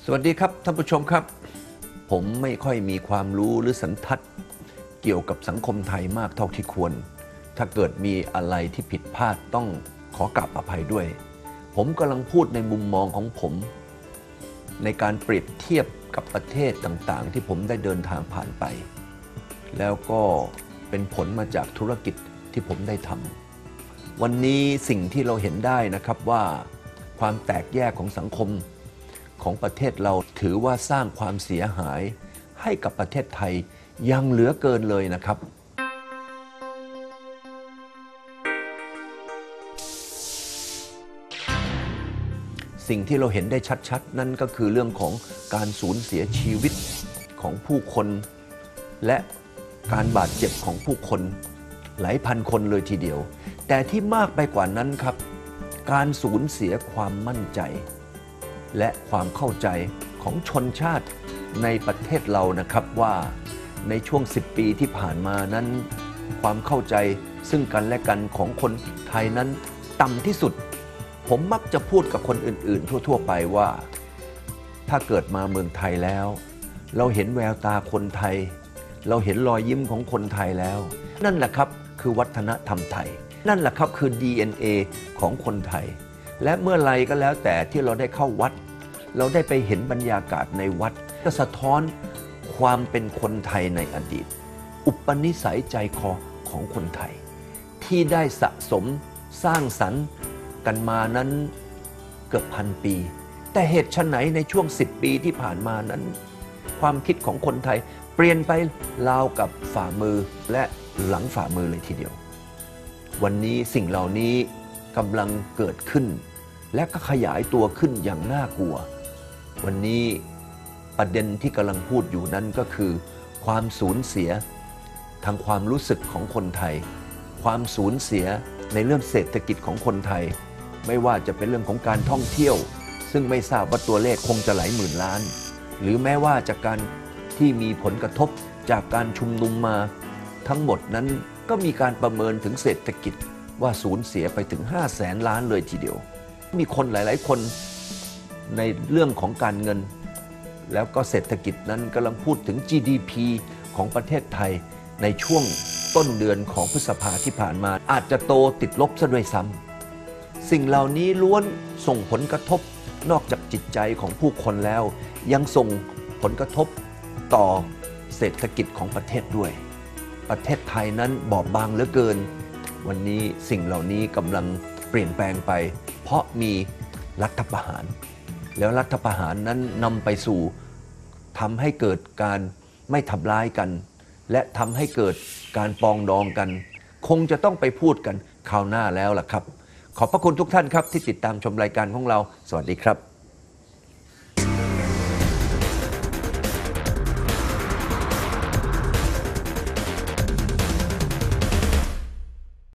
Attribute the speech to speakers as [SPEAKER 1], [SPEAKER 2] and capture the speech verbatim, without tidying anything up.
[SPEAKER 1] สวัสดีครับท่านผู้ชมครับผมไม่ค่อยมีความรู้หรือสันทัดเกี่ยวกับสังคมไทยมากเท่าที่ควรถ้าเกิดมีอะไรที่ผิดพลาดต้องขอกราบอภัยด้วยผมกำลังพูดในมุมมองของผมในการเปรียบเทียบกับประเทศต่างๆที่ผมได้เดินทางผ่านไปแล้วก็เป็นผลมาจากธุรกิจที่ผมได้ทำวันนี้สิ่งที่เราเห็นได้นะครับว่าความแตกแยกของสังคมของประเทศเราถือว่าสร้างความเสียหายให้กับประเทศไทยยังเหลือเกินเลยนะครับสิ่งที่เราเห็นได้ชัดๆนั่นก็คือเรื่องของการสูญเสียชีวิตของผู้คนและการบาดเจ็บของผู้คนหลายพันคนเลยทีเดียวแต่ที่มากไปกว่านั้นครับการสูญเสียความมั่นใจและความเข้าใจของชนชาติในประเทศเรานะครับว่าในช่วงสิบปีที่ผ่านมานั้นความเข้าใจซึ่งกันและกันของคนไทยนั้นต่ำที่สุดผมมักจะพูดกับคนอื่นๆทั่วๆไปว่าถ้าเกิดมาเมืองไทยแล้วเราเห็นแววตาคนไทยเราเห็นรอยยิ้มของคนไทยแล้วนั่นแหละครับคือวัฒนธรรมไทยนั่นแหละครับคือ ดี เอ็น เอ ของคนไทยและเมื่อไรก็แล้วแต่ที่เราได้เข้าวัดเราได้ไปเห็นบรรยากาศในวัดก็สะท้อนความเป็นคนไทยในอดีตอุปนิสัยใจคอของคนไทยที่ได้สะสมสร้างสรรค์กันมานั้นเกือบพันปีแต่เหตุไฉนในช่วงสิบปีที่ผ่านมานั้นความคิดของคนไทยเปลี่ยนไปราวกับฝ่ามือและหลังฝ่ามือเลยทีเดียววันนี้สิ่งเหล่านี้กำลังเกิดขึ้นและก็ขยายตัวขึ้นอย่างน่ากลัววันนี้ประเด็นที่กำลังพูดอยู่นั้นก็คือความสูญเสียทางความรู้สึกของคนไทยความสูญเสียในเรื่องเศรษฐกิจของคนไทยไม่ว่าจะเป็นเรื่องของการท่องเที่ยวซึ่งไม่ทราบว่าตัวเลขคงจะหลายหมื่นล้านหรือแม้ว่าจากการที่มีผลกระทบจากการชุมนุมมาทั้งหมดนั้นก็มีการประเมินถึงเศรษฐกิจว่าสูญเสียไปถึงห้าแสนล้านเลยทีเดียวมีคนหลายๆคนในเรื่องของการเงินแล้วก็เศรษฐกิจนั้นกำลังพูดถึง จี ดี พี ของประเทศไทยในช่วงต้นเดือนของพฤษภาที่ผ่านมาอาจจะโตติดลบซะด้วยซ้ำสิ่งเหล่านี้ล้วนส่งผลกระทบนอกจากจิตใจของผู้คนแล้วยังส่งผลกระทบต่อเศรษฐกิจของประเทศด้วยประเทศไทยนั้นบอบบางเหลือเกินวันนี้สิ่งเหล่านี้กำลังเปลี่ยนแปลงไปเพราะมีรัฐประหารแล้วรัฐประหารนั้นนำไปสู่ทำให้เกิดการไม่ทำร้ายกันและทำให้เกิดการปองดองกันคงจะต้องไปพูดกันคราวหน้าแล้วล่ะครับขอบพระคุณทุกท่านครับที่ติดตามชมรายการของเราสวัสดีครับ